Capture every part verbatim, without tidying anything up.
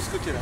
de ce côté-là.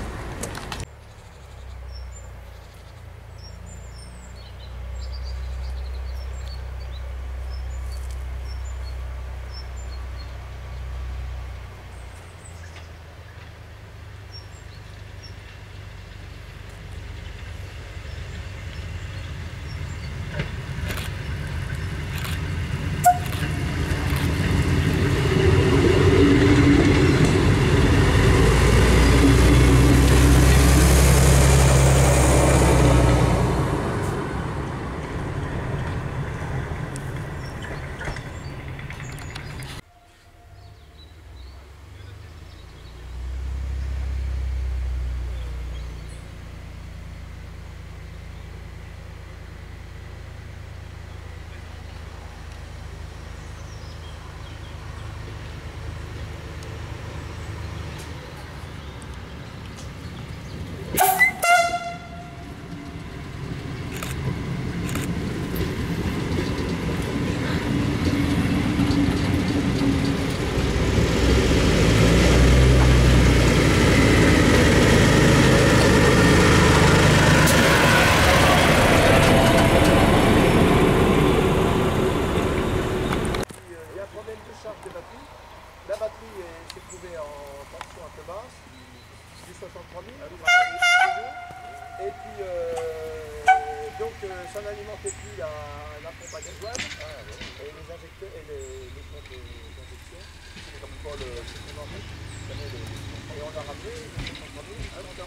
La batterie s'est trouvée en tension un peu basse, du soixante-trois mille. Et puis, euh, donc, euh, ça n'alimentait plus la, la pompe à gasoil et les injecteurs et les, les pompes d'injection. C'est comme pas le et on l'a ramené, soixante-trois mille. Ah oui,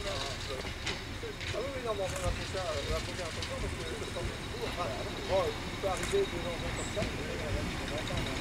non, mais on a fait ça, on a posé un peu de temps parce que le temps est court. Bon, il peut arriver des engins comme ça, mais on attend.